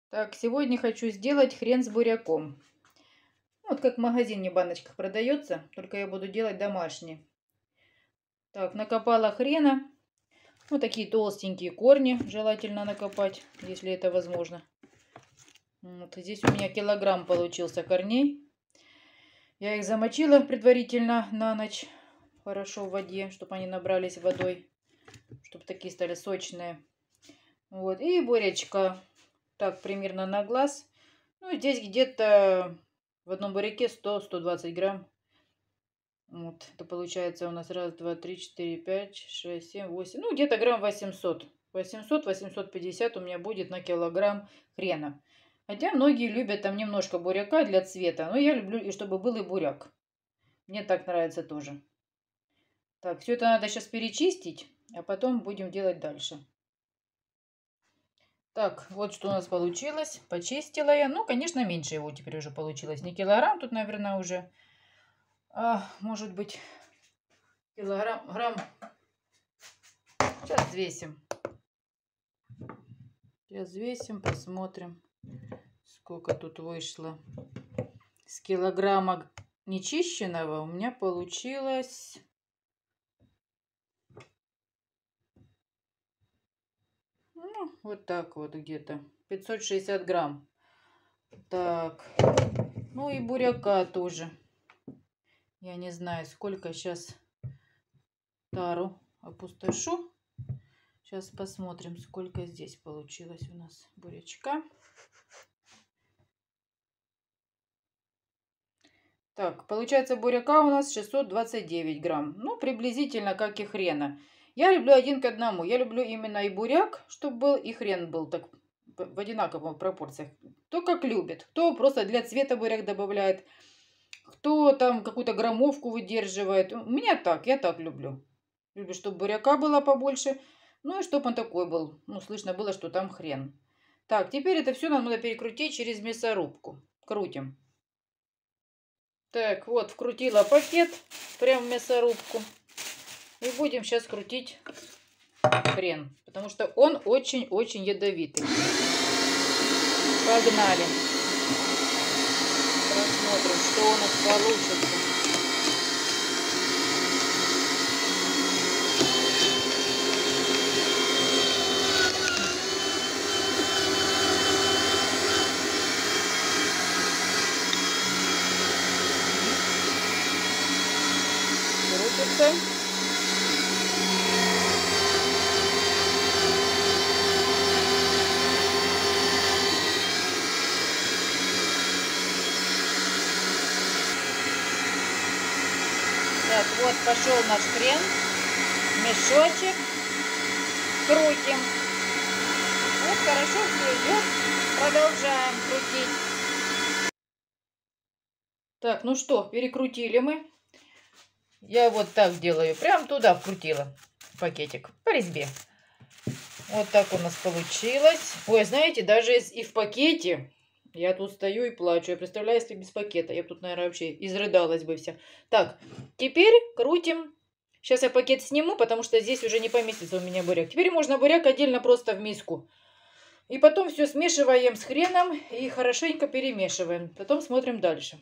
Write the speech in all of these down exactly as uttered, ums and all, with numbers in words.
Так, сегодня хочу сделать хрен с буряком. Вот как в магазине в баночках продается, только я буду делать домашний. Так, накопала хрена. Вот такие толстенькие корни желательно накопать, если это возможно. Вот здесь у меня килограмм получился корней. Я их замочила предварительно на ночь хорошо в воде, чтобы они набрались водой, чтобы такие стали сочные. Вот, и бурячка так примерно на глаз. Ну, здесь где-то в одном буряке сто — сто двадцать грамм. Вот, это получается у нас раз, два, три, четыре, пять, шесть, семь, восемь. Ну, где-то грамм восемьсот. восемьсот — восемьсот пятьдесят у меня будет на килограмм хрена. Хотя многие любят там немножко буряка для цвета. Но я люблю, и чтобы был и буряк. Мне так нравится тоже. Так, все это надо сейчас перечистить, а потом будем делать дальше. Так, вот что у нас получилось. Почистила я. Ну, конечно, меньше его теперь уже получилось. Не килограмм, тут, наверное, уже, а, может быть, килограмм, грамм. Сейчас взвесим. Сейчас взвесим, посмотрим, сколько тут вышло. С килограмма нечищенного у меня получилось... Ну, вот так вот где-то. пятьсот шестьдесят грамм. Так. Ну и буряка тоже. Я не знаю, сколько сейчас тару опустошу. Сейчас посмотрим, сколько здесь получилось у нас бурячка. Так, получается буряка у нас шестьсот двадцать девять грамм. Ну, приблизительно как и хрена. Я люблю один к одному. Я люблю именно и буряк, чтобы был, и хрен был так в одинаковых пропорциях. Кто как любит. Кто просто для цвета буряк добавляет. Кто там какую-то граммовку выдерживает. У меня так, я так люблю. Люблю, чтобы буряка было побольше. Ну и чтобы он такой был. Ну, слышно было, что там хрен. Так, теперь это все нам надо перекрутить через мясорубку. Крутим. Так, вот, вкрутила пакет прям в мясорубку. И будем сейчас крутить хрен. Потому что он очень-очень ядовитый. Погнали. Посмотрим, что у нас получится. Крутится. Так, вот пошел наш хрен, мешочек, крутим. Вот хорошо все идет, продолжаем крутить. Так, ну что, перекрутили мы. Я вот так делаю, прям туда вкрутила пакетик по резьбе. Вот так у нас получилось. Ой, знаете, даже и в пакете... Я тут стою и плачу. Я представляю, если без пакета. Я тут, наверное, вообще изрыдалась бы вся. Так, теперь крутим. Сейчас я пакет сниму, потому что здесь уже не поместится у меня буряк. Теперь можно буряк отдельно просто в миску. И потом все смешиваем с хреном и хорошенько перемешиваем. Потом смотрим дальше.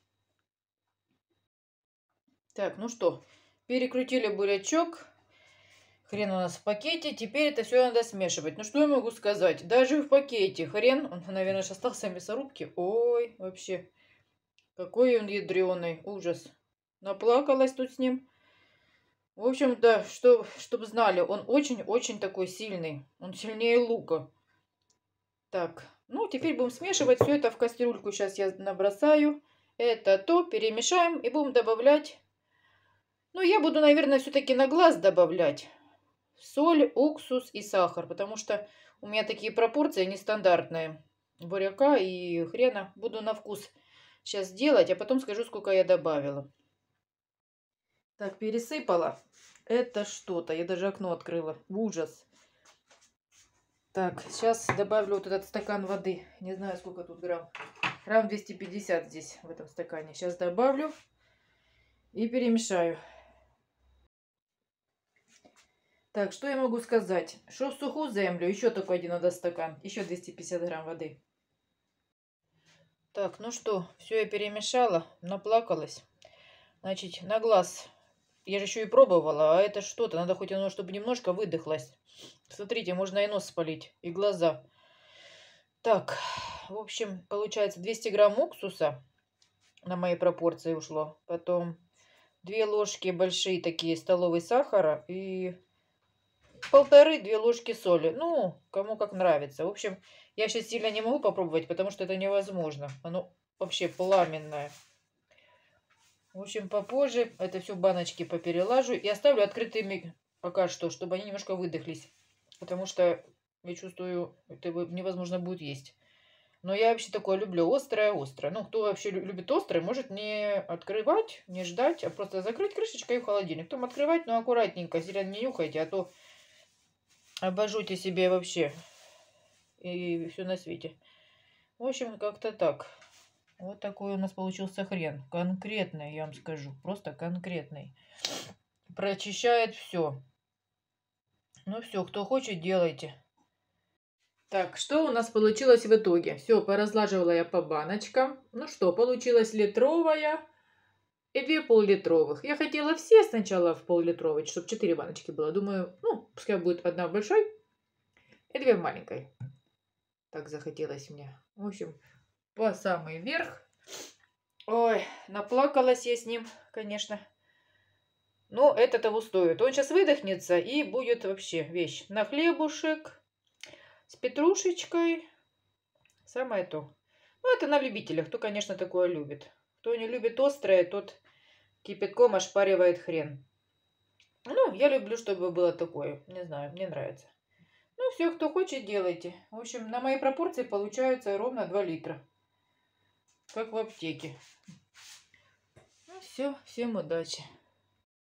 Так, ну что, перекрутили бурячок. Хрен у нас в пакете. Теперь это все надо смешивать. Ну, что я могу сказать? Даже в пакете хрен, он, наверное, сейчас остался в мясорубке. Ой, вообще, какой он ядреный. Ужас. Наплакалась тут с ним. В общем-то, что, чтобы знали, он очень-очень такой сильный. Он сильнее лука. Так, ну, теперь будем смешивать все это в кастрюльку. Сейчас я набросаю. Это то, перемешаем и будем добавлять. Ну, я буду, наверное, все-таки на глаз добавлять. Соль, уксус и сахар, потому что у меня такие пропорции нестандартные. Буряка и хрена. Буду на вкус сейчас делать, а потом скажу, сколько я добавила. Так, пересыпала. Это что-то. Я даже окно открыла. Ужас. Так, сейчас добавлю вот этот стакан воды. Не знаю, сколько тут грамм. Грамм двести пятьдесят здесь, в этом стакане. Сейчас добавлю и перемешаю. Так, что я могу сказать? Что в сухую землю, еще такой один надо стакан, еще двести пятьдесят грамм воды. Так, ну что, все я перемешала, наплакалась. Значит, на глаз. Я же еще и пробовала, а это что-то. Надо хоть оно, чтобы немножко выдохлось. Смотрите, можно и нос спалить, и глаза. Так, в общем, получается двести грамм уксуса на мои пропорции ушло. Потом две ложки большие такие столовые сахара и полторы-две ложки соли. Ну, кому как нравится. В общем, я сейчас сильно не могу попробовать, потому что это невозможно. Оно вообще пламенное. В общем, попозже это все в баночки поперелажу и оставлю открытыми пока что, чтобы они немножко выдохлись. Потому что я чувствую, это невозможно будет есть. Но я вообще такое люблю, острое-острое. Ну, кто вообще любит острое, может не открывать, не ждать, а просто закрыть крышечкой и в холодильник. Потом открывать, но аккуратненько, сильно не нюхайте, а то обожжете себе вообще и все на свете. В общем, как-то так. Вот такой у нас получился хрен. Конкретный, я вам скажу. Просто конкретный. Прочищает все. Ну все, кто хочет, делайте. Так, что у нас получилось в итоге? Все, поразлаживала я по баночкам. Ну что, получилась литровая и две пол-литровых. Я хотела все сначала в пол-литровой, чтобы четыре баночки было. Думаю, ну, пускай будет одна в большой и две в маленькой. Так захотелось мне. В общем, по самый верх. Ой, наплакалась я с ним, конечно. Но это того стоит. Он сейчас выдохнется и будет вообще вещь. На хлебушек с петрушечкой. Самое то. Ну, это на любителях. Кто, конечно, такое любит. Кто не любит острое, тот кипятком ошпаривает хрен. Ну, я люблю, чтобы было такое. Не знаю, мне нравится. Ну, все, кто хочет, делайте. В общем, на мои пропорции получаются ровно два литра. Как в аптеке. Ну, все, всем удачи.